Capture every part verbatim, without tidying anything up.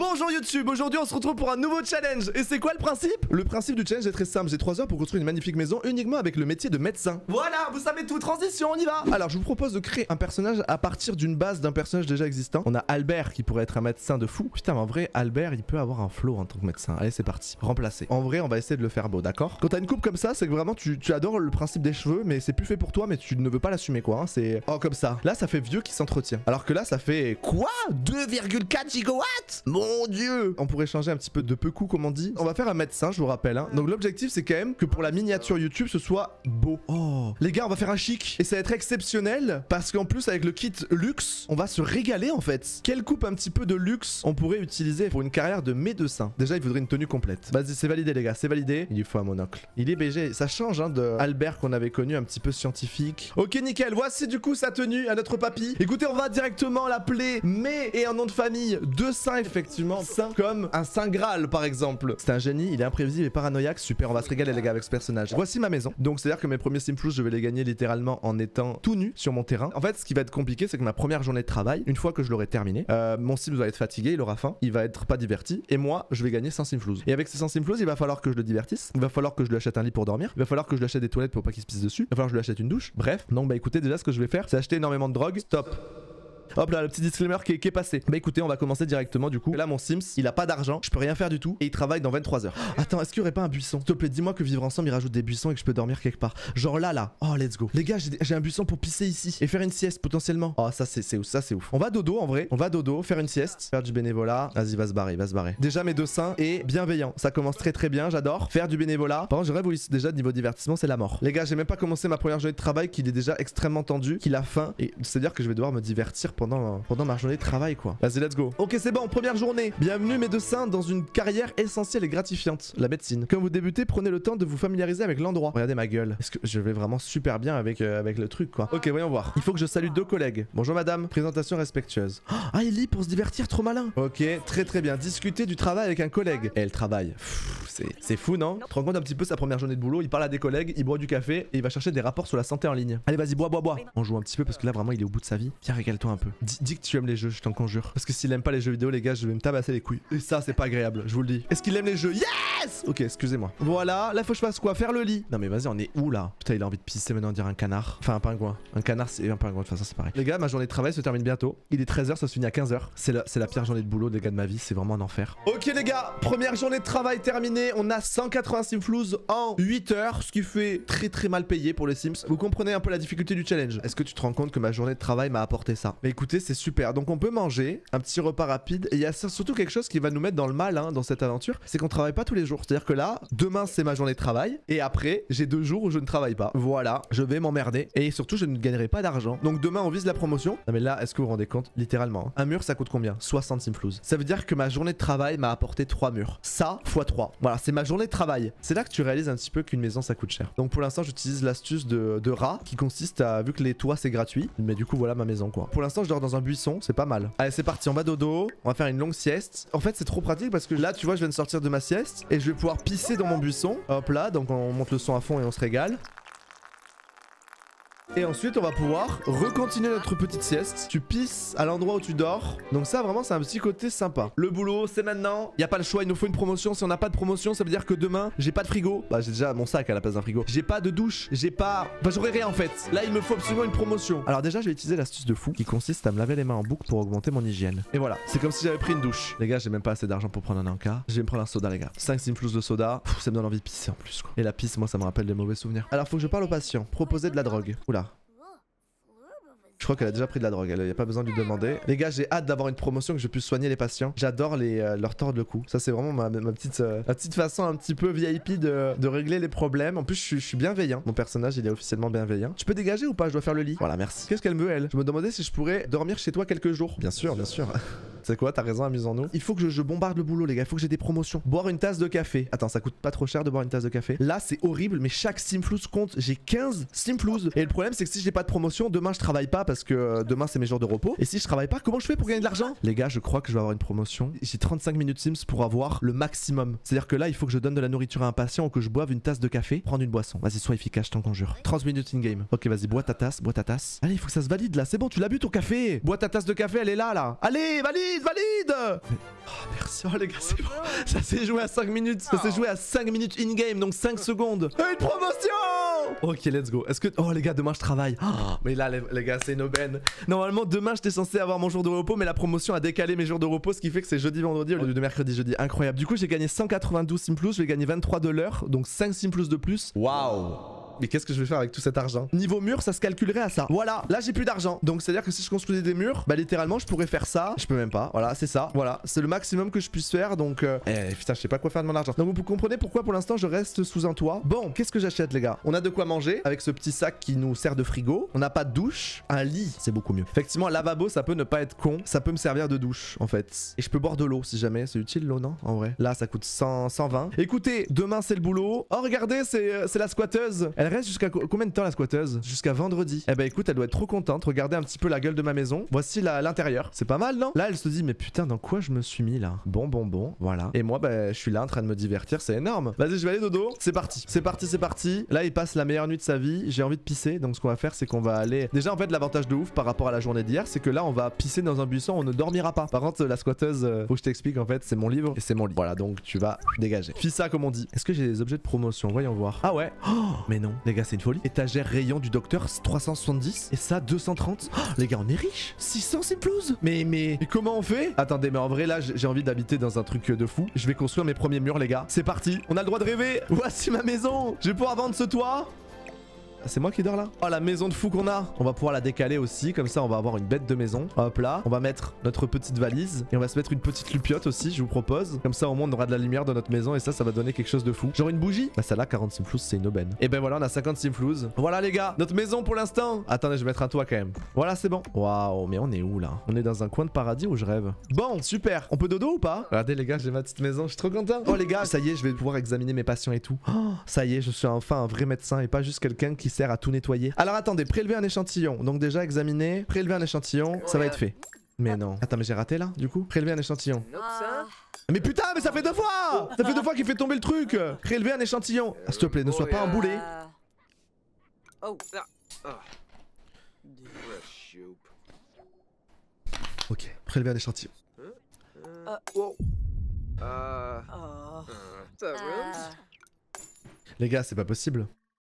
Bonjour YouTube, aujourd'hui on se retrouve pour un nouveau challenge. Et c'est quoi le principe? Le principe du challenge est très simple, j'ai trois heures pour construire une magnifique maison uniquement avec le métier de médecin. Voilà, vous savez tout, transition, on y va. Alors je vous propose de créer un personnage à partir d'une base d'un personnage déjà existant. On a Albert qui pourrait être un médecin de fou. Putain mais en vrai Albert il peut avoir un flow en tant que médecin. Allez c'est parti, remplacer. En vrai on va essayer de le faire beau, d'accord? Quand t'as une coupe comme ça c'est que vraiment tu, tu adores le principe des cheveux mais c'est plus fait pour toi mais tu ne veux pas l'assumer quoi hein. C'est oh comme ça. Là ça fait vieux qui s'entretient. Alors que là ça fait quoi? deux virgule quatre gigawatts? Mon dieu. On pourrait changer un petit peu de peu coup comme on dit. On va faire un médecin je vous rappelle hein. Donc l'objectif c'est quand même que pour la miniature YouTube ce soit beau. Oh les gars on va faire un chic. Et ça va être exceptionnel parce qu'en plus avec le kit luxe on va se régaler en fait. Quelle coupe un petit peu de luxe on pourrait utiliser pour une carrière de médecin? Déjà il faudrait une tenue complète. Vas-y c'est validé les gars, c'est validé. Il lui faut un monocle. Il est B G, ça change hein, de Albert qu'on avait connu un petit peu scientifique. Ok nickel, voici du coup sa tenue à notre papy. Écoutez on va directement l'appeler mais et un nom de famille de saint effectivement. Saint comme un saint graal par exemple. C'est un génie, il est imprévisible et paranoïaque. Super, on va se régaler les gars avec ce personnage. Voici ma maison. Donc c'est à dire que mes premiers simflous je vais les gagner littéralement en étant tout nu sur mon terrain. En fait ce qui va être compliqué c'est que ma première journée de travail, une fois que je l'aurai terminé, euh, mon sim va être fatigué, il aura faim, il va être pas diverti et moi je vais gagner cent simflous. Et avec ces cent simflous il va falloir que je le divertisse, il va falloir que je lui achète un lit pour dormir, il va falloir que je lui achète des toilettes pour pas qu'il se pisse dessus, il va falloir que je lui achète une douche. Bref, donc bah écoutez déjà ce que je vais faire c'est acheter énormément de drogue. Stop. Hop là, le petit disclaimer qui est, qui est passé. Bah écoutez, on va commencer directement du coup. Là, mon Sims, il a pas d'argent, je peux rien faire du tout. Et il travaille dans vingt-trois heures. Attends, est-ce qu'il y aurait pas un buisson? S'il te plaît, dis-moi que vivre ensemble, il rajoute des buissons et que je peux dormir quelque part. Genre là, là. Oh, let's go. Les gars, j'ai un buisson pour pisser ici. Et faire une sieste potentiellement. Oh, ça, c'est ouf, ça, c'est ouf. On va dodo en vrai. On va dodo, faire une sieste, faire du bénévolat. Vas-y, va se barrer, va se barrer. Déjà, mes deux seins et bienveillant. Ça commence très très bien, j'adore. Faire du bénévolat. Par contre, je rêve où déjà, niveau divertissement, c'est la mort. Les gars, j'ai même pas commencé ma première journée de travail, qu'il est déjà extrêmement tendu, qu'il a faim. Et c'est-à-dire que je vais devoir me divertir pendant, pendant ma journée de travail quoi. Vas-y let's go. Ok c'est bon, première journée. Bienvenue mes deux saints dans une carrière essentielle et gratifiante, la médecine. Quand vous débutez, prenez le temps de vous familiariser avec l'endroit. Regardez ma gueule. Est-ce que je vais vraiment super bien avec, euh, avec le truc quoi. Ok voyons voir. Il faut que je salue deux collègues. Bonjour madame. Présentation respectueuse. Ah il lit pour se divertir, trop malin. Ok très très bien. Discuter du travail avec un collègue. Et elle travaille. C'est fou non? Tu te rends compte un petit peu sa première journée de boulot, il parle à des collègues, il boit du café et il va chercher des rapports sur la santé en ligne. Allez vas-y bois bois bois. On joue un petit peu parce que là vraiment il est au bout de sa vie. Viens régale-toi un peu. Dis, dis que tu aimes les jeux, je t'en conjure. Parce que s'il aime pas les jeux vidéo les gars je vais me tabasser les couilles. Et ça c'est pas agréable, je vous le dis. Est-ce qu'il aime les jeux? Yes. Ok excusez-moi. Voilà, là faut que je fasse quoi? Faire le lit. Non mais vas-y on est où là? Putain il a envie de pisser maintenant dire un canard. Enfin un pingouin. Un canard c'est un pingouin de toute façon c'est pareil. Les gars ma journée de travail se termine bientôt. Il est treize heures, ça se finit à quinze heures. C'est la, la pire journée de boulot des gars de ma vie, c'est vraiment un enfer. Ok les gars, première journée de travail terminée. On a cent quatre-vingts simflous en huit heures, ce qui fait très très mal payé pour les Sims. Vous comprenez un peu la difficulté du challenge. Est-ce que tu te rends compte que ma journée de travail m'a apporté ça? Mais écoutez c'est super. Donc on peut manger un petit repas rapide et il y a surtout quelque chose qui va nous mettre dans le mal hein, dans cette aventure, c'est qu'on travaille pas tous les jours. C'est-à-dire que là, demain c'est ma journée de travail et après j'ai deux jours où je ne travaille pas. Voilà, je vais m'emmerder et surtout je ne gagnerai pas d'argent. Donc demain on vise la promotion. Non mais là, est-ce que vous vous rendez compte? Littéralement, hein. Un mur ça coûte combien? soixante simflous. Ça veut dire que ma journée de travail m'a apporté trois murs. Ça fois trois. Voilà, c'est ma journée de travail. C'est là que tu réalises un petit peu qu'une maison ça coûte cher. Donc pour l'instant j'utilise l'astuce de, de rat qui consiste à, vu que les toits c'est gratuit, mais du coup voilà ma maison quoi. Pour l'instant je dors dans un buisson, c'est pas mal. Allez c'est parti, on va dodo. On va faire une longue sieste. En fait c'est trop pratique parce que là tu vois je viens de sortir de ma sieste et je vais pouvoir pisser dans mon buisson. Hop là, donc on monte le son à fond et on se régale. Et ensuite on va pouvoir recontinuer notre petite sieste. Tu pisses à l'endroit où tu dors. Donc ça vraiment c'est un petit côté sympa. Le boulot c'est maintenant. Il y a pas le choix, il nous faut une promotion. Si on n'a pas de promotion ça veut dire que demain j'ai pas de frigo. Bah j'ai déjà mon sac à la place d'un frigo. J'ai pas de douche. J'ai pas... Bah j'aurai rien en fait. Là il me faut absolument une promotion. Alors déjà je vais utiliser l'astuce de fou qui consiste à me laver les mains en boucle pour augmenter mon hygiène. Et voilà, c'est comme si j'avais pris une douche. Les gars j'ai même pas assez d'argent pour prendre un encas. Je vais me prendre un soda les gars. cinq simflous de soda. Pff, ça me donne envie de pisser en plus quoi. Et la pisse moi ça me rappelle des mauvais souvenirs. Alors faut que je parle aux patients. Proposer de la drogue. Oula. Je crois qu'elle a déjà pris de la drogue, il n'y a pas besoin de lui demander. Les gars, j'ai hâte d'avoir une promotion que je puisse soigner les patients. J'adore les euh, leur tordre le cou. Ça, c'est vraiment ma, ma, petite, euh, ma petite façon un petit peu V I P de, de régler les problèmes. En plus, je suis, je suis bienveillant. Mon personnage, il est officiellement bienveillant. Tu peux dégager ou pas? Je dois faire le lit. Voilà, merci. Qu'est-ce qu'elle veut, elle? Je me demandais si je pourrais dormir chez toi quelques jours. Bien sûr, bien sûr. C'est quoi? T'as raison, amusons-nous. Il faut que je, je bombarde le boulot, les gars. Il faut que j'ai des promotions. Boire une tasse de café. Attends, ça coûte pas trop cher de boire une tasse de café. Là, c'est horrible, mais chaque simflous compte. J'ai quinze simflous. Et le problème, c'est que si j'ai pas de promotion, demain, je travaille pas parce que euh, demain, c'est mes jours de repos. Et si je travaille pas, comment je fais pour gagner de l'argent? Les gars, je crois que je vais avoir une promotion. J'ai trente-cinq minutes Sims pour avoir le maximum. C'est-à-dire que là, il faut que je donne de la nourriture à un patient ou que je boive une tasse de café. Prendre une boisson. Vas-y, sois efficace, je t'en conjure. trente minutes in-game. Ok, vas-y, bois ta tasse, bois ta tasse. Allez, il faut que ça se valide là. C'est bon, tu l'as bu ton café. Bois ta tasse de café, elle est là, là. Allez, valide. valide, valide. Mais... Oh merci, oh les gars c'est bon. Ça s'est joué à cinq minutes. Ça s'est joué à cinq minutes in-game, donc cinq secondes. Une promotion. Ok, let's go. Est-ce que... Oh les gars, demain je travaille. Oh, mais là les, les gars, c'est une aubaine. Normalement demain j'étais censé avoir mon jour de repos, mais la promotion a décalé mes jours de repos, ce qui fait que c'est jeudi, vendredi au lieu de mercredi, jeudi. Incroyable. Du coup j'ai gagné cent quatre-vingt-douze sim plus, je vais gagner vingt-trois de l'heure, donc cinq sim plus de plus. Waouh. Mais qu'est-ce que je vais faire avec tout cet argent? Niveau mur, ça se calculerait à ça. Voilà, là j'ai plus d'argent. Donc c'est à dire que si je construisais des murs, bah littéralement je pourrais faire ça. Je peux même pas. Voilà, c'est ça. Voilà, c'est le maximum que je puisse faire. Donc euh... eh, putain, je sais pas quoi faire de mon argent. Donc vous comprenez pourquoi pour l'instant je reste sous un toit. Bon, qu'est-ce que j'achète les gars? On a de quoi manger avec ce petit sac qui nous sert de frigo. On n'a pas de douche. Un lit, c'est beaucoup mieux. Effectivement, un lavabo, ça peut ne pas être con. Ça peut me servir de douche en fait. Et je peux boire de l'eau si jamais. C'est utile l'eau, non? En vrai. Là, ça coûte cent, cent vingt. Écoutez, demain c'est le boulot. Oh regardez, c'est la squatteuse. Elle reste jusqu'à combien de temps la squatteuse? Jusqu'à vendredi. Eh bah écoute, elle doit être trop contente. Regardez un petit peu la gueule de ma maison. Voici l'intérieur. C'est pas mal, non? Là, elle se dit, mais putain, dans quoi je me suis mis là? Bon, bon, bon, voilà. Et moi, bah, je suis là en train de me divertir. C'est énorme. Vas-y, je vais aller dodo. C'est parti. C'est parti, c'est parti. Là, il passe la meilleure nuit de sa vie. J'ai envie de pisser. Donc, ce qu'on va faire, c'est qu'on va aller. Déjà, en fait, l'avantage de ouf par rapport à la journée d'hier, c'est que là, on va pisser dans un buisson. On ne dormira pas. Par contre, la squatteuse, euh, faut que je t'explique. En fait, c'est mon livre et c'est mon lit. Voilà, donc tu vas dégager. Fis ça, comme on dit. Est-ce que j'ai des objets de promotion? Voyons voir. Ah ouais. Oh, mais non, les gars, c'est une folie. Étagère rayon du docteur trois cent soixante-dix et ça deux cent trente. Oh, les gars, on est riche. six cents sim plus. Mais, mais, mais comment on fait? Attendez, mais en vrai, là, j'ai envie d'habiter dans un truc de fou. Je vais construire mes premiers murs, les gars. C'est parti. On a le droit de rêver. Voici ma maison. Je vais pouvoir vendre ce toit. C'est moi qui dors là? Oh la maison de fou qu'on a. On va pouvoir la décaler aussi. Comme ça on va avoir une bête de maison. Hop là. On va mettre notre petite valise. Et on va se mettre une petite lupiote aussi, je vous propose. Comme ça au moins on aura de la lumière dans notre maison. Et ça ça va donner quelque chose de fou. Genre une bougie. Bah celle-là quarante sim plus, c'est une aubaine. Et ben voilà, on a cinquante sim plus. Voilà les gars, notre maison pour l'instant. Attendez, je vais mettre un toit quand même. Voilà, c'est bon. Waouh, mais on est où là? On est dans un coin de paradis où je rêve. Bon, super. On peut dodo ou pas? Regardez les gars, j'ai ma petite maison. Je suis trop content. Oh les gars, ça y est, je vais pouvoir examiner mes patients et tout. Oh, ça y est, je suis enfin un vrai médecin et pas juste quelqu'un qui sert à tout nettoyer. Alors attendez, prélever un échantillon. Donc déjà examiner, prélever un échantillon, ça va être fait. Mais non. Attends, mais j'ai raté là du coup. Prélever un échantillon. Mais putain, mais ça fait deux fois. Ça fait deux fois qu'il fait tomber le truc. Prélever un échantillon. Ah, s'il te plaît, ne sois pas un boulet. Ok, prélever un échantillon. Les gars, c'est pas possible.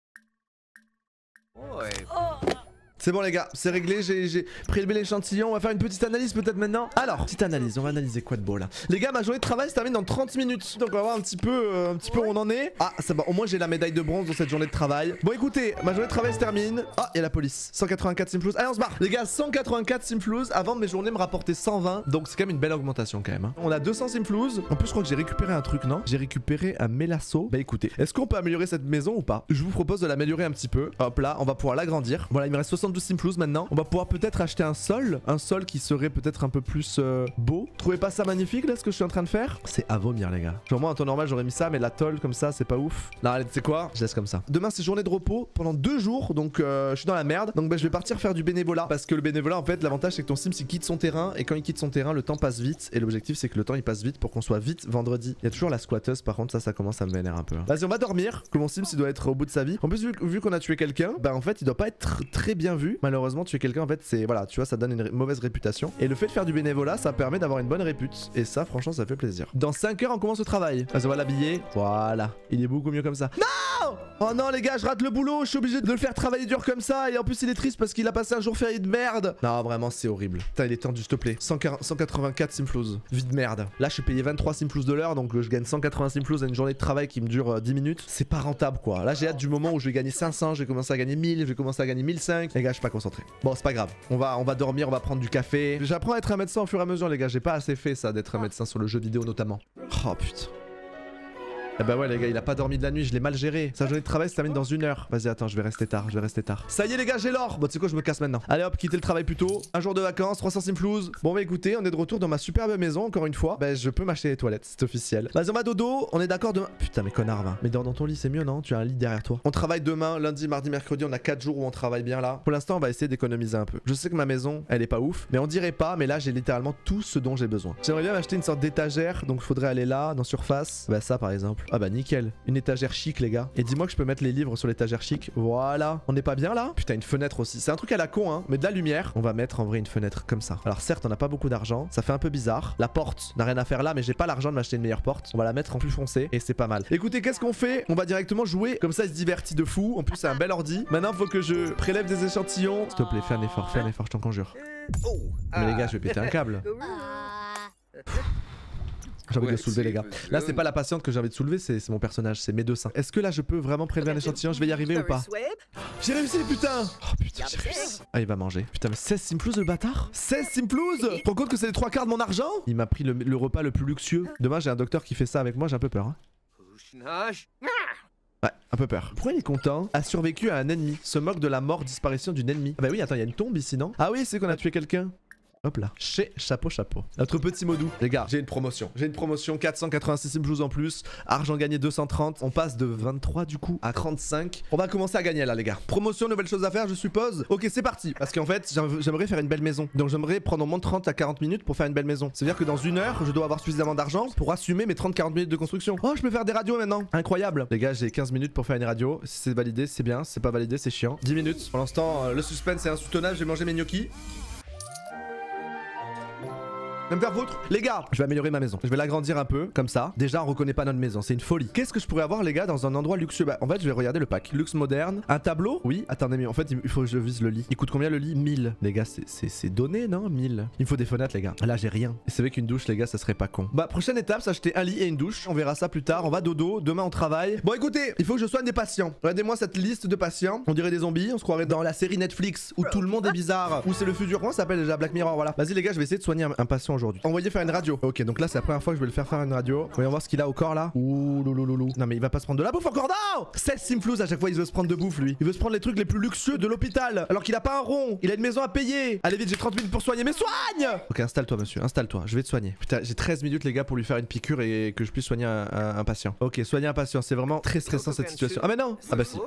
C'est bon les gars, c'est réglé, j'ai prélevé l'échantillon, on va faire une petite analyse peut-être maintenant. Alors, petite analyse, on va analyser quoi de beau là. Les gars, ma journée de travail se termine dans trente minutes. Donc on va voir un petit peu, euh, un petit peu où on en est. Ah, ça va, au moins j'ai la médaille de bronze dans cette journée de travail. Bon écoutez, ma journée de travail se termine. Ah, il y a la police, cent quatre-vingt-quatre sim plus. Allez on se barre. Les gars, cent quatre-vingt-quatre sim plus, avant mes journées me rapportaient cent vingt. Donc c'est quand même une belle augmentation quand même hein. On a deux cents sim plus. En plus je crois que j'ai récupéré un truc, non? J'ai récupéré un mélasso. Bah écoutez, est-ce qu'on peut améliorer cette maison ou pas? Je vous propose de l'améliorer un petit peu. Hop là, on va pouvoir l'agrandir. Voilà, il me reste soixante-douze sim plus maintenant. On va pouvoir peut-être acheter un sol. Un sol qui serait peut-être un peu plus euh, beau. Trouvez pas ça magnifique là ce que je suis en train de faire? C'est à vomir les gars. Genre moi en temps normal j'aurais mis ça, mais la tôle comme ça c'est pas ouf. Non allez, tu sais quoi? Je laisse comme ça. Demain c'est journée de repos pendant deux jours. Donc euh, je suis dans la merde. Donc bah, je vais partir faire du bénévolat. Parce que le bénévolat en fait l'avantage c'est que ton sim il quitte son terrain. Et quand il quitte son terrain le temps passe vite. Et l'objectif c'est que le temps il passe vite pour qu'on soit vite vendredi. Il y a toujours la squatteuse par contre, ça ça commence à me vénérer un peu. Vas-y on va dormir. Que mon sim il doit être au bout de sa vie. En plus vu, vu qu'on a tué quelqu'un, bah en fait il doit pas être très bien vu. Malheureusement tuer quelqu'un en fait c'est voilà, tu vois, ça donne une mauvaise réputation. Et le fait de faire du bénévolat, ça permet d'avoir une bonne répute. Et ça, franchement, ça fait plaisir. Dans cinq heures, on commence le travail. Vas-y, on va l'habiller. Voilà. Il est beaucoup mieux comme ça. Non! Oh non, les gars, je rate le boulot. Je suis obligé de le faire travailler dur comme ça. Et en plus, il est triste parce qu'il a passé un jour férié de merde. Non, vraiment, c'est horrible. Putain, il est tendu, s'il te plaît. cent quatre-vingt-quatre sim plus. Vie de merde. Là, je suis payé vingt-trois sim plus de l'heure. Donc, je gagne cent quatre-vingts sim plus à une journée de travail qui me dure euh, dix minutes. C'est pas rentable, quoi. Là, j'ai hâte du moment où je vais gagner cinq cents. Je vais commencer à gagner mille. Je vais commencer à gagner mille cinq. Les gars, je suis pas concentré. Bon, c'est pas grave. On va, on va dormir, on va prendre du café. J'apprends à être un médecin au fur et à mesure les gars, j'ai pas assez fait ça d'être un médecin sur le jeu vidéo notamment. Oh putain. Eh bah ouais les gars, il a pas dormi de la nuit, je l'ai mal géré. Sa journée de travail se termine dans une heure. Vas-y attends, je vais rester tard, je vais rester tard. Ça y est les gars, j'ai l'or. Bon tu sais quoi, je me casse maintenant. Allez hop, quitter le travail plus tôt. Un jour de vacances, trois cents sim plus. Bon bah écoutez, on est de retour dans ma superbe maison encore une fois. Bah je peux m'acheter les toilettes, c'est officiel. Vas-y on va dodo, on est d'accord demain. Putain mais connard va. Mais dors dans ton lit c'est mieux non? Tu as un lit derrière toi. On travaille demain, lundi, mardi, mercredi, on a quatre jours où on travaille bien là. Pour l'instant on va essayer d'économiser un peu. Je sais que ma maison, elle est pas ouf, mais on dirait pas, mais là j'ai littéralement tout ce dont j'ai besoin. J'aimerais bien m'acheter une sorte d'étagère, donc il faudrait aller là, dans surface. Bah ça par exemple. Ah bah nickel. Une étagère chic les gars. Et dis-moi que je peux mettre les livres sur l'étagère chic. Voilà. On n'est pas bien là? Putain, une fenêtre aussi. C'est un truc à la con hein. Mais de la lumière. On va mettre en vrai une fenêtre comme ça. Alors certes on n'a pas beaucoup d'argent. Ça fait un peu bizarre. La porte n'a rien à faire là. Mais j'ai pas l'argent de m'acheter une meilleure porte. On va la mettre en plus foncé. Et c'est pas mal. Écoutez, qu'est-ce qu'on fait? On va directement jouer. Comme ça il se divertit de fou. En plus c'est un bel ordi. Maintenant faut que je prélève des échantillons. S'il te plaît, fais un effort. Fais un effort, je t'en conjure. Mais les gars, je vais péter un câble. J'ai envie ouais, de soulever les gars. Là c'est pas la patiente que j'ai envie de soulever, c'est mon personnage, c'est mes deux seins. Est-ce que là je peux vraiment prélever un échantillon? Je vais y arriver ou pas? J'ai réussi putain. Oh putain j'ai réussi. Ah il va manger. Putain mais seize simplouzes le bâtard. seize simplouzes. Tu te rends compte que c'est les trois quarts de mon argent? Il m'a pris le, le repas le plus luxueux. Demain j'ai un docteur qui fait ça avec moi, j'ai un peu peur hein. Ouais, un peu peur. Pourquoi il est content? A survécu à un ennemi. Se moque de la mort, disparition d'une ennemie. Ah bah oui attends, il y a une tombe ici non? Ah oui c'est qu'on a tué quelqu'un. Hop là, chez chapeau chapeau. Notre petit modou. Les gars, j'ai une promotion. J'ai une promotion, quatre cent quatre-vingt-six simplouzes en plus. Argent gagné deux cent trente. On passe de vingt-trois du coup à trente-cinq. On va commencer à gagner là les gars. Promotion, nouvelle chose à faire je suppose. Ok c'est parti. Parce qu'en fait j'aimerais faire une belle maison. Donc j'aimerais prendre au moins trente à quarante minutes pour faire une belle maison. C'est à dire que dans une heure je dois avoir suffisamment d'argent pour assumer mes trente à quarante minutes de construction. Oh je peux faire des radios maintenant. Incroyable. Les gars j'ai quinze minutes pour faire une radio. Si c'est validé c'est bien. Si c'est pas validé c'est chiant. dix minutes. Pour l'instant euh, le suspense est insoutenable. J'ai mangé mes gnocchis. Je vais me faire foutre. Les gars, je vais améliorer ma maison. Je vais l'agrandir un peu, comme ça. Déjà, on reconnaît pas notre maison, c'est une folie. Qu'est-ce que je pourrais avoir, les gars, dans un endroit luxueux? Bah, en fait, je vais regarder le pack. Luxe moderne. Un tableau? Oui. Attendez, mais en fait, il faut que je vise le lit. Il coûte combien le lit? mille. Les gars, c'est donné, non? mille. Il me faut des fenêtres, les gars. Là, j'ai rien. Et c'est vrai qu'une douche, les gars, ça serait pas con. Bah, prochaine étape, s'acheter un lit et une douche. On verra ça plus tard. On va dodo. Demain, on travaille. Bon, écoutez, il faut que je soigne des patients. Regardez-moi cette liste de patients. On dirait des zombies. On se croirait dans la série Netflix où tout le monde est bizarre. Où c'est le futur. Comment ça s'appelle déjà? Black Mirror, voilà. Vas-y, les gars, je vais essayer de soigner un, un patient aujourd'hui. Envoyez faire une radio. Ok, donc là c'est la première fois que je vais le faire faire une radio. Voyons voir ce qu'il a au corps là. Ouh louloulou. Non mais il va pas se prendre de la bouffe encore. Non, seize simplouzes à chaque fois il veut se prendre de bouffe lui. Il veut se prendre les trucs les plus luxueux de l'hôpital. Alors qu'il a pas un rond. Il a une maison à payer. Allez vite, j'ai trente minutes pour soigner. Mais soigne. Ok, installe-toi monsieur, installe-toi. Je vais te soigner. Putain, j'ai treize minutes les gars pour lui faire une piqûre et que je puisse soigner un, un, un patient. Ok, soigner un patient, c'est vraiment très stressant cette situation. Ah mais non. Ah bah si.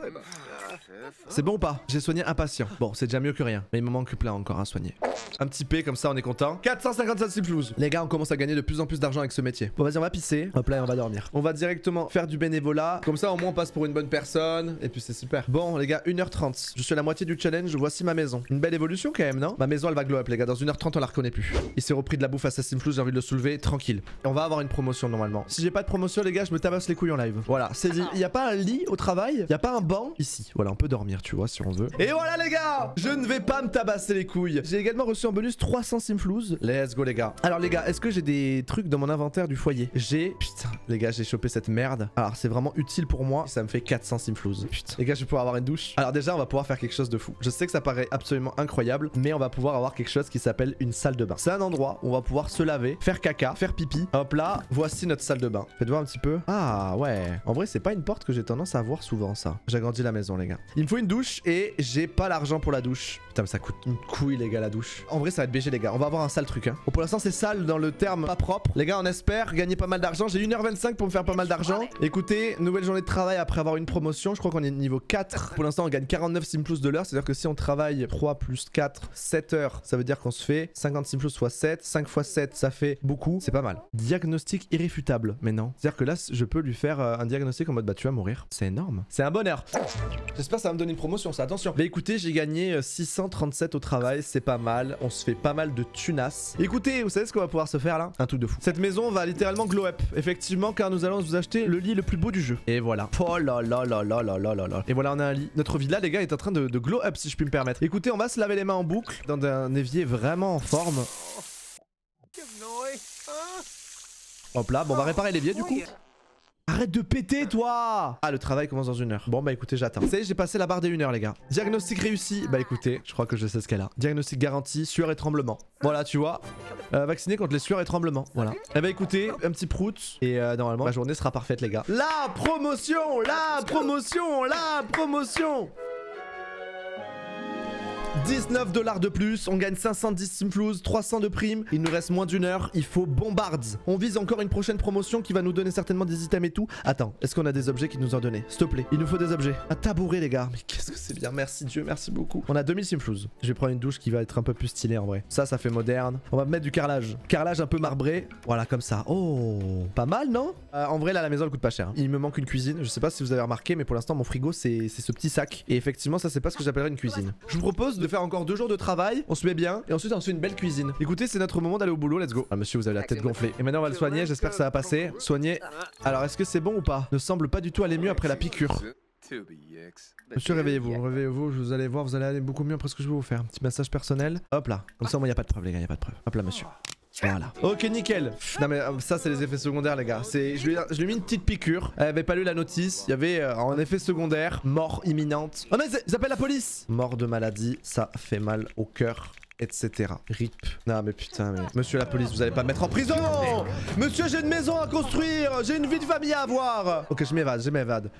C'est bon ou pas? J'ai soigné un patient. Bon, c'est déjà mieux que rien. Mais il me manque plein encore à soigner. Un petit P comme ça, on est content. quatre cent cinquante-sept simplouzes. Les gars, on commence à gagner de plus en plus d'argent avec ce métier. Bon, vas-y, on va pisser. Hop là, et on va dormir. On va directement faire du bénévolat. Comme ça, au moins, on passe pour une bonne personne. Et puis, c'est super. Bon, les gars, une heure trente. Je suis à la moitié du challenge. Voici ma maison. Une belle évolution quand même, non? Ma maison, elle va glow up, les gars. Dans une heure trente, on la reconnaît plus. Il s'est repris de la bouffe à sa simplouse. J'ai envie de le soulever. Tranquille. Et on va avoir une promotion normalement. Si j'ai pas de promotion, les gars, je me tabasse les couilles en live. Voilà, c'est dit. Il y a pas un lit au travail. Il y a pas un banc ici. Voilà, on peut dormir, tu vois, si on veut. Et voilà, les gars, je ne vais pas me tabasser les couilles. J'ai également reçu en bonus trois cents simplouzes. Let's go, les gars. Alors, les gars, est-ce que j'ai des trucs dans mon inventaire du foyer? J'ai... Putain, les gars, j'ai chopé cette merde. Alors, c'est vraiment utile pour moi. Ça me fait quatre cents simplouzes. Putain. Les gars, je vais pouvoir avoir une douche. Alors, déjà, on va pouvoir faire quelque chose de fou. Je sais que ça paraît absolument incroyable, mais on va pouvoir avoir quelque chose qui s'appelle une salle de bain. C'est un endroit où on va pouvoir se laver, faire caca, faire pipi. Hop là, voici notre salle de bain. Faites voir un petit peu. Ah, ouais. En vrai, c'est pas une porte que j'ai tendance à voir souvent, ça. J'agrandis la maison, les gars. Il me faut une douche et j'ai pas l'argent pour la douche. Putain, mais ça coûte une couille, les gars, la douche. En vrai, ça va être B G, les gars. On va avoir un sale truc, hein. Bon, pour l'instant, c'est sale dans le terme pas propre. Les gars, on espère gagner pas mal d'argent. J'ai une heure vingt-cinq pour me faire pas mal d'argent. Écoutez, nouvelle journée de travail après avoir une promotion. Je crois qu'on est niveau quatre. Pour l'instant, on gagne quarante-neuf simplouzes de l'heure. C'est-à-dire que si on travaille trois plus quatre, sept heures, ça veut dire qu'on se fait cinquante simplouzes fois sept. cinq fois sept, ça fait beaucoup. C'est pas mal. Diagnostic irréfutable. Mais non. C'est-à-dire que là, je peux lui faire euh, un diagnostic en mode bah, tu vas mourir. C'est énorme. C'est un bonheur. J'espère que ça va me donner une promotion, ça. Attention. Bah écoutez, j'ai gagné euh, six cent trente-sept au travail. C'est pas mal. On se fait pas mal de tunas. Écoutez, vous savez ce qu'on va pouvoir se faire là? Un truc de fou. Cette maison va littéralement glow up. Effectivement, car nous allons vous acheter le lit le plus beau du jeu. Et voilà. Oh là là là là là là là là. Et voilà, on a un lit. Notre villa, les gars, est en train de, de glow up, si je puis me permettre. Écoutez, on va se laver les mains en boucle dans un évier vraiment en forme. Hop là, bon, on va réparer l'évier du coup. Arrête de péter, toi! Ah, le travail commence dans une heure. Bon, bah écoutez, j'attends. Vous savez, j'ai passé la barre des une heure, les gars. Diagnostic réussi. Bah écoutez, je crois que je sais ce qu'elle a. Diagnostic garanti, sueur et tremblement. Voilà, tu vois. Euh, vacciné contre les sueurs et tremblements. Voilà. Eh bah écoutez, un petit prout. Et euh, normalement, ma journée sera parfaite, les gars. La promotion! La promotion! La promotion! dix-neuf dollars de plus. On gagne cinq cent dix simflouz, trois cents de primes. Il nous reste moins d'une heure. Il faut bombards. On vise encore une prochaine promotion qui va nous donner certainement des items et tout. Attends, est-ce qu'on a des objets qui nous ont donné? S'il te plaît, il nous faut des objets. Un tabouret, les gars. Mais qu'est-ce que c'est bien. Merci Dieu, merci beaucoup. On a deux mille simflouz. Je vais prendre une douche qui va être un peu plus stylée en vrai. Ça, ça fait moderne. On va mettre du carrelage. Carrelage un peu marbré. Voilà, comme ça. Oh, pas mal, non? euh, En vrai, là, la maison, elle coûte pas cher. Il me manque une cuisine. Je sais pas si vous avez remarqué, mais pour l'instant, mon frigo, c'est ce petit sac. Et effectivement, ça, c'est pas ce que j'appellerais une cuisine. Je vous propose de faire encore deux jours de travail. On se met bien. Et ensuite, on se fait une belle cuisine. Écoutez, c'est notre moment d'aller au boulot. Let's go. Ah, monsieur, vous avez la tête gonflée. Et maintenant, on va le soigner. J'espère que ça va passer. Soigner. Alors, est-ce que c'est bon ou pas? Ne semble pas du tout aller mieux après la piqûre. Monsieur, réveillez-vous, réveillez-vous, vous allez voir, vous allez aller beaucoup mieux après ce que je vais vous faire. Un petit massage personnel. Hop là. Comme ça, moi, il n'y a pas de preuve, les gars, il n'y a pas de preuve. Hop là, monsieur. Voilà. Ok, nickel. Non mais euh, ça c'est les effets secondaires, les gars. C'est, je lui, je lui ai mis une petite piqûre. Elle avait pas lu la notice. Il y avait euh, en effet secondaire, mort imminente. Oh non, ils, ils appellent la police. Mort de maladie, ça fait mal au cœur, et cetera. Rip. Non mais putain, mais... Monsieur la police, vous allez pas me mettre en prison. Monsieur, j'ai une maison à construire. J'ai une vie de famille à avoir. Ok, je m'évade, je m'évade.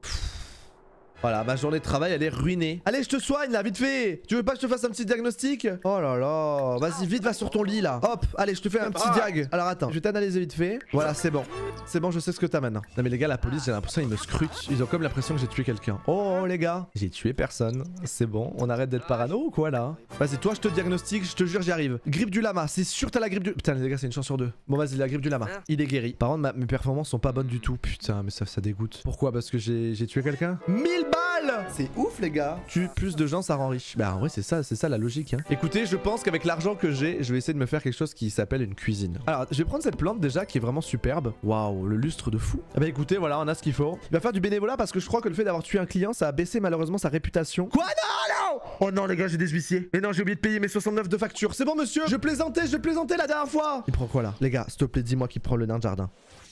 Voilà, ma journée de travail, elle est ruinée. Allez, je te soigne là, vite fait. Tu veux pas que je te fasse un petit diagnostic? Oh là là. Vas-y, vite, va sur ton lit là. Hop, allez, je te fais un petit diag. Alors attends, je vais t'analyser vite fait. Voilà, c'est bon. C'est bon, je sais ce que t'as maintenant. Non mais les gars, la police, j'ai l'impression qu'ils me scrutent. Ils ont comme l'impression que j'ai tué quelqu'un. Oh les gars, j'ai tué personne. C'est bon, on arrête d'être parano ou quoi là? Vas-y, toi, je te diagnostique, je te jure, j'y arrive. Grippe du lama, c'est sûr t'as la grippe du... Putain les gars, c'est une chance sur deux. Bon vas-y, la grippe du lama. Il est guéri. Par contre, ma... mes performances sont pas bonnes du tout. Putain, mais ça, ça dégoûte. Pourquoi? Parce que j'ai tué quelqu'un? mille balles. C'est ouf les gars. Tue plus de gens, ça rend riche. Bah en vrai c'est ça, c'est ça la logique hein. Écoutez, je pense qu'avec l'argent que j'ai, je vais essayer de me faire quelque chose qui s'appelle une cuisine. Alors je vais prendre cette plante déjà qui est vraiment superbe. Waouh, le lustre de fou. Ah bah écoutez, voilà, on a ce qu'il faut. Il va faire du bénévolat parce que je crois que le fait d'avoir tué un client, ça a baissé malheureusement sa réputation. Quoi? Non, non. Oh non les gars, j'ai des huissiers. Mais non, j'ai oublié de payer mes soixante-neuf de facture. C'est bon monsieur, je plaisantais, je plaisantais la dernière fois. Il prend quoi là? Les gars, s'il te plaît, dis-moi qu'il prend le nain de jardin.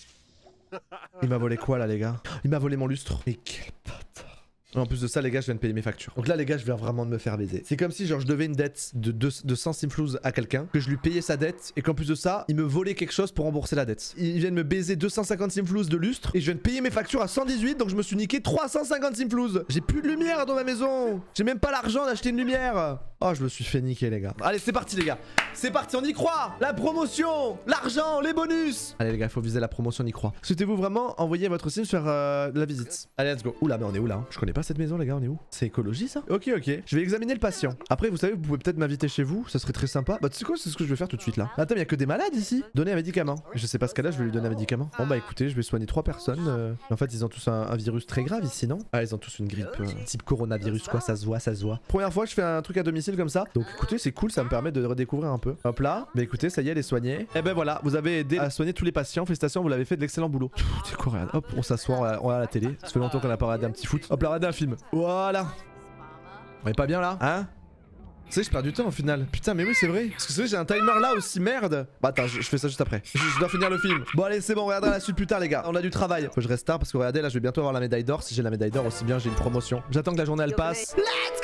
Il m'a volé quoi là les gars? Il m'a volé mon lustre. Mais quel bâtard. En plus de ça les gars, je viens de payer mes factures. Donc là les gars, je viens vraiment de me faire baiser. C'est comme si genre je devais une dette de, de, de cent simflouz à quelqu'un, que je lui payais sa dette et qu'en plus de ça, il me volait quelque chose pour rembourser la dette. Il vient de me baiser deux cent cinquante simflouz de lustre et je viens de payer mes factures à cent dix-huit, donc je me suis niqué trois cent cinquante simflouz. J'ai plus de lumière dans ma maison. J'ai même pas l'argent d'acheter une lumière. Oh, je me suis fait niquer les gars. Allez, c'est parti les gars. C'est parti, on y croit. La promotion, l'argent, les bonus. Allez les gars, il faut viser la promotion, on y croit. Souhaitez-vous vraiment envoyer votre sim sur euh, la visite? Allez, let's go. Oula, mais on est où là? Je connais pas cette maison les gars, on est où? C'est écologie ça? Ok, ok. Je vais examiner le patient. Après, vous savez, vous pouvez peut-être m'inviter chez vous. Ça serait très sympa. Bah, tu sais quoi? C'est ce que je vais faire tout de suite là. Attends, mais y a que des malades ici. Donner un médicament. Je sais pas ce cas-là, je vais lui donner un médicament. Bon, bah écoutez, je vais soigner trois personnes. Euh... En fait, ils ont tous un, un virus très grave ici, non? Ah, ils ont tous une grippe euh, type coronavirus, quoi. Ça se voit, ça se voit. Première fois que je fais un truc à domicile comme ça. Donc écoutez, c'est cool, ça me permet de redécouvrir un peu. Hop là. Bah écoutez, ça y est, elle est soignée. Et ben voilà, vous avez aidé à soigner tous les patients. Félicitations, vous l'avez fait de l'excellent boulot. C'est quoi, regarde. Hop, on s'assoit, on regarde la télé. Ça fait longtemps qu'on a pas regardé un petit foot. Hop là, regardez un film. Voilà. On est pas bien là, hein? Tu sais, je perds du temps au final. Putain, mais oui, c'est vrai. Parce que c'est vrai, j'ai un timer là aussi, merde. Bah attends, je, je fais ça juste après. Je, je dois finir le film. Bon, allez, c'est bon, on regardera la suite plus tard, les gars. On a du travail. Faut que je reste tard parce que regardez, là, je vais bientôt avoir la médaille d'or. Si j'ai la médaille d'or, aussi bien, j'ai une promotion. J'attends que la journée elle passe. Let's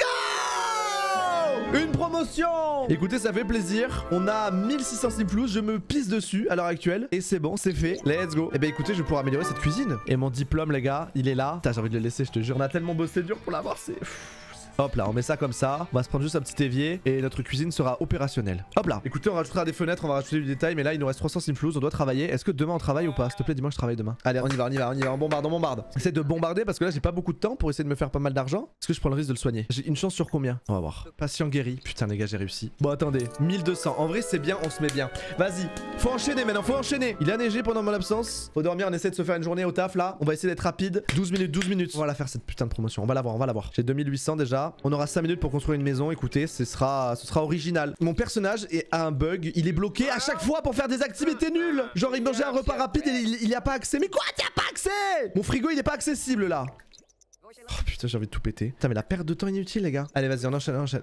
go! Une promotion! Écoutez, ça fait plaisir. On a mille six cents simflouz. Je me pisse dessus à l'heure actuelle. Et c'est bon, c'est fait. Let's go. Et bah écoutez, je vais pouvoir améliorer cette cuisine. Et mon diplôme, les gars, il est là. Putain, j'ai envie de le laisser, je te jure. On a tellement bossé dur pour l'avoir, c'est. Hop là, on met ça comme ça. On va se prendre juste un petit évier et notre cuisine sera opérationnelle. Hop là. Écoutez, on rajoutera des fenêtres, on va rajouter du détail, mais là il nous reste trois cents simflouz, on doit travailler. Est-ce que demain on travaille ou pas? S'il te plaît, dis-moi que je travaille demain. Allez, on y va, on y va, on y va, on bombarde, on bombarde. Essaye de bombarder parce que là j'ai pas beaucoup de temps pour essayer de me faire pas mal d'argent. Est-ce que je prends le risque de le soigner? J'ai une chance sur combien? On va voir. Patient guéri. Putain les gars, j'ai réussi. Bon attendez, mille deux cents. En vrai c'est bien, on se met bien. Vas-y, faut enchaîner maintenant, faut enchaîner. Il a neigé pendant mon absence. Faut dormir, on essaie de se faire une journée au taf là. On va essayer d'être rapide. douze minutes, douze minutes. On va la faire cette putain de promotion. On va la voir, on va la voir. J'ai deux mille huit cents déjà. On aura cinq minutes pour construire une maison. Écoutez, ce sera, ce sera original. Mon personnage est, a un bug. Il est bloqué à chaque fois pour faire des activités nulles. Genre il mangeait un repas rapide et il, il y a pas accès. Mais quoi, t'y a pas accès? Mon frigo il est pas accessible là. Oh putain, j'ai envie de tout péter. Putain, mais la perte de temps inutile les gars. Allez vas-y, on enchaîne, on enchaîne.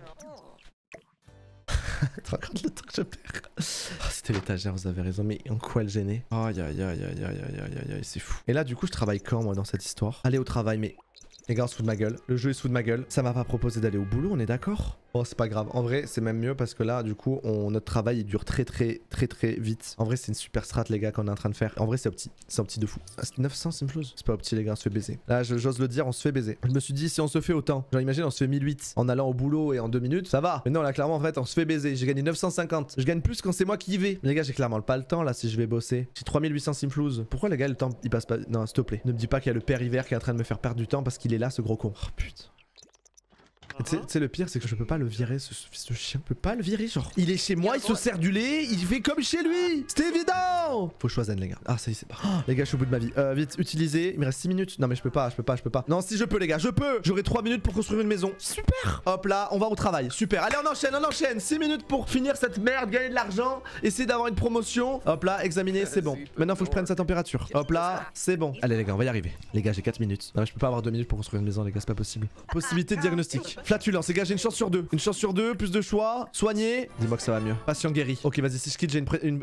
Tu racontes le temps que je perds. Oh, c'était l'étagère, vous avez raison, mais en quoi elle gênait? Aïe aïe aïe aïe aïe aïe aïe aïe, c'est fou. Et là du coup je travaille quand moi dans cette histoire? Aller au travail, mais... Les gars, on se fout de ma gueule. Le jeu est sous de ma gueule. Ça m'a pas proposé d'aller au boulot, on est d'accord? Bon, c'est pas grave. En vrai, c'est même mieux parce que là, du coup, on, notre travail il dure très très très très vite. En vrai, c'est une super strat, les gars, qu'on est en train de faire. En vrai, c'est opti. C'est opti de fou. Ah, c'est neuf cents Simflouz. C'est pas opti, les gars, on se fait baiser. Là, j'ose le dire, on se fait baiser. Je me suis dit, si on se fait autant, genre, imagine, on se fait mille huit en allant au boulot et en deux minutes, ça va. Mais non, là, clairement, en fait, on se fait baiser. J'ai gagné neuf cent cinquante. Je gagne plus quand c'est moi qui y vais. Les gars, j'ai clairement pas le temps là si je vais bosser. J'ai trois mille huit cents Simflouz. Pourquoi, les gars, le temps il passe pas? Non, s'il te plaît. Ne me dis pas qu'il y a le père hiver qui est en train de me faire perdre du temps parce qu'il est là, ce gros con. Oh putain. Tu sais, le pire, c'est que je peux pas le virer, ce fils de chien. Je peux pas le virer, genre. Il est chez moi, il se sert du lait, il fait comme chez lui. C'est évident. Faut choisir, les gars. Ah, ça y est, c'est pas. Oh, les gars, je suis au bout de ma vie. Euh, vite, utiliser. Il me reste six minutes. Non, mais je peux pas, je peux pas, je peux pas. Non, si je peux, les gars, je peux. J'aurai trois minutes pour construire une maison. Super. Hop là, on va au travail. Super. Allez, on enchaîne, on enchaîne. six minutes pour finir cette merde, gagner de l'argent, essayer d'avoir une promotion. Hop là, examiner, c'est bon. Maintenant, faut que je prenne sa température. Hop là, c'est bon. Allez, les gars, on va y arriver. Les gars, j'ai quatre minutes. Non, mais je peux pas avoir deux minutes pour construire une maison, les gars, c'est pas possible. Possibilité de diagnostic. Flatulence, les gars, j'ai une chance sur deux. Une chance sur deux, plus de choix. Soigner. Dis-moi que ça va mieux. Patient guéri. Ok, vas-y, si je quitte, j'ai une, une...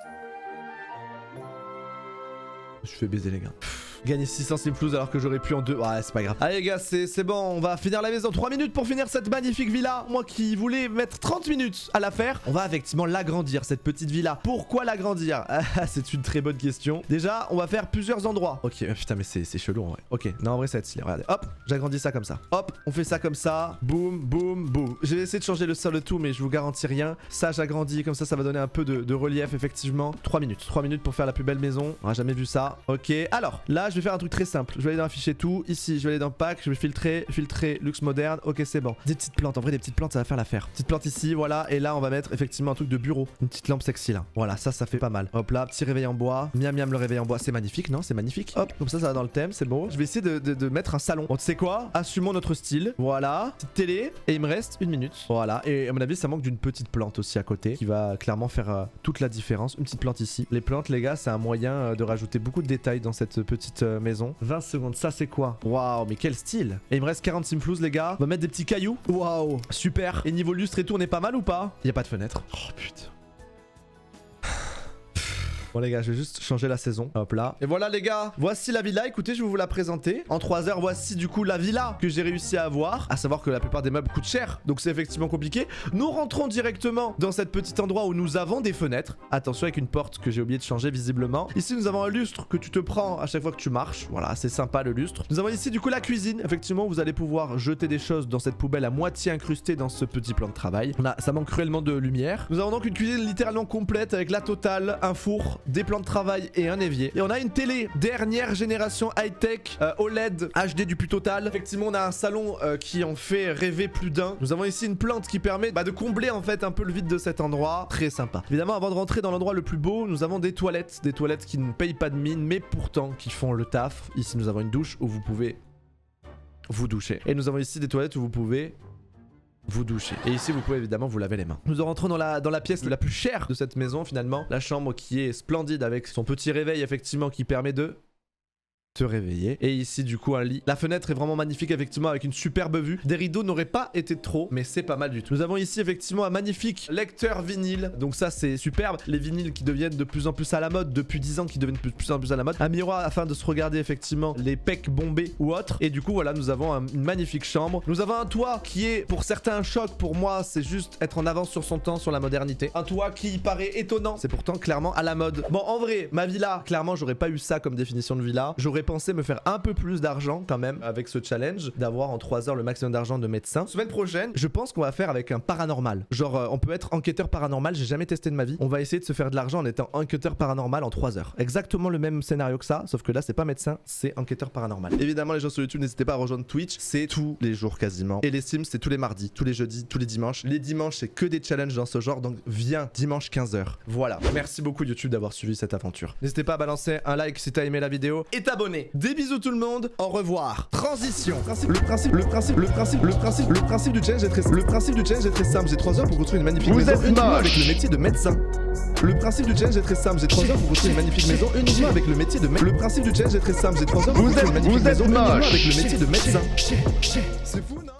Je fais baiser, les gars. Gagner six cents Simflouz alors que j'aurais pu en deux. Ouais, c'est pas grave. Allez, les gars, c'est bon. On va finir la maison. trois minutes pour finir cette magnifique villa. Moi qui voulais mettre trente minutes à la faire. On va effectivement l'agrandir, cette petite villa. Pourquoi l'agrandir? C'est une très bonne question. Déjà, on va faire plusieurs endroits. Ok, putain, mais c'est chelou en vrai. Ok, non, en vrai, ça va être stylé. Regardez. Hop, j'agrandis ça comme ça. Hop, on fait ça comme ça. Boum, boum, boum. Je vais essayer de changer le sol et tout, mais je vous garantis rien. Ça, j'agrandis. Comme ça, ça va donner un peu de, de relief, effectivement. trois minutes. trois minutes pour faire la plus belle maison. On n'a jamais vu ça. Ok, alors là, je vais faire un truc très simple. Je vais aller dans afficher tout. Ici, je vais aller dans pack. Je vais filtrer, filtrer, luxe moderne. Ok, c'est bon. Des petites plantes. En vrai, des petites plantes, ça va faire l'affaire. Petite plante ici, voilà. Et là, on va mettre effectivement un truc de bureau. Une petite lampe sexy là. Voilà, ça, ça fait pas mal. Hop là, petit réveil en bois. Miam miam, le réveil en bois. C'est magnifique, non? C'est magnifique. Hop, comme ça, ça va dans le thème. C'est beau. Je vais essayer de, de, de mettre un salon. Bon, tu sais quoi? Assumons notre style. Voilà. Petite télé. Et il me reste une minute. Voilà. Et à mon avis, ça manque d'une petite plante aussi à côté qui va clairement faire euh, toute la différence. Une petite plante ici. Les plantes, les gars, c'est un moyen euh, de rajouter beaucoup de détails dans cette petite euh, maison. vingt secondes, ça c'est quoi? Waouh, mais quel style! Et il me reste quarante Simflouz, les gars. On va mettre des petits cailloux. Waouh, super. Et niveau lustre et tout, on est pas mal ou pas? Il y a pas de fenêtre. Oh putain. Bon les gars, je vais juste changer la saison. Hop là. Et voilà les gars, voici la villa. Écoutez, je vais vous la présenter. En trois heures, voici du coup la villa que j'ai réussi à avoir. À savoir que la plupart des meubles coûtent cher, donc c'est effectivement compliqué. Nous rentrons directement dans cet petit endroit où nous avons des fenêtres. Attention avec une porte que j'ai oublié de changer visiblement. Ici nous avons un lustre que tu te prends à chaque fois que tu marches. Voilà, c'est sympa le lustre. Nous avons ici du coup la cuisine. Effectivement, vous allez pouvoir jeter des choses dans cette poubelle à moitié incrustée dans ce petit plan de travail. On a, ça manque cruellement de lumière. Nous avons donc une cuisine littéralement complète avec la totale, un four, des plans de travail et un évier. Et on a une télé dernière génération high-tech, euh, O L E D, H D du plus total. Effectivement, on a un salon euh, qui en fait rêver plus d'un. Nous avons ici une plante qui permet bah, de combler en fait un peu le vide de cet endroit. Très sympa. Évidemment, avant de rentrer dans l'endroit le plus beau, nous avons des toilettes. Des toilettes qui ne payent pas de mine, mais pourtant qui font le taf. Ici, nous avons une douche où vous pouvez vous doucher. Et nous avons ici des toilettes où vous pouvez vous douchez. Et ici, vous pouvez évidemment vous laver les mains. Nous rentrons dans la, dans la pièce la plus chère de cette maison, finalement. La chambre qui est splendide avec son petit réveil, effectivement, qui permet de te réveiller. Et ici, du coup, un lit. La fenêtre est vraiment magnifique, effectivement, avec une superbe vue. Des rideaux n'auraient pas été trop, mais c'est pas mal du tout. Nous avons ici, effectivement, un magnifique lecteur vinyle. Donc ça, c'est superbe. Les vinyles qui deviennent de plus en plus à la mode, depuis dix ans, qui deviennent de plus en plus à la mode. Un miroir afin de se regarder, effectivement, les pecs bombés ou autres. Et du coup, voilà, nous avons un, une magnifique chambre. Nous avons un toit qui est, pour certains, un choc. Pour moi, c'est juste être en avance sur son temps, sur la modernité. Un toit qui paraît étonnant. C'est pourtant clairement à la mode. Bon, en vrai, ma villa, clairement, j'aurais pas eu ça comme définition de villa. J'aurais pensé me faire un peu plus d'argent quand même avec ce challenge, d'avoir en trois heures le maximum d'argent de médecin. Semaine prochaine, je pense qu'on va faire avec un paranormal. Genre, euh, on peut être enquêteur paranormal, j'ai jamais testé de ma vie. On va essayer de se faire de l'argent en étant enquêteur paranormal en trois heures. Exactement le même scénario que ça, sauf que là, c'est pas médecin, c'est enquêteur paranormal. Évidemment, les gens sur YouTube, n'hésitez pas à rejoindre Twitch, c'est tous les jours quasiment. Et les Sims, c'est tous les mardis, tous les jeudis, tous les dimanches. Les dimanches, c'est que des challenges dans ce genre, donc viens dimanche quinze heures. Voilà. Merci beaucoup YouTube d'avoir suivi cette aventure. N'hésitez pas à balancer un like si t'as aimé la vidéo et t'abonner. Des bisous tout le monde, au revoir. Transition. Le principe, le principe, le principe, le principe, le principe du challenge est très simple. Le principe du challenge est très simple. J'ai trois heures pour construire une magnifique maison uniquement avec le métier de médecin. Le principe du challenge est très simple. J'ai trois heures pour construire une magnifique maison uniquement avec le métier de médecin. Le principe du challenge est très simple. J'ai trois heures pour construire une magnifique maison uniquement avec le métier de médecin. C'est fou, non?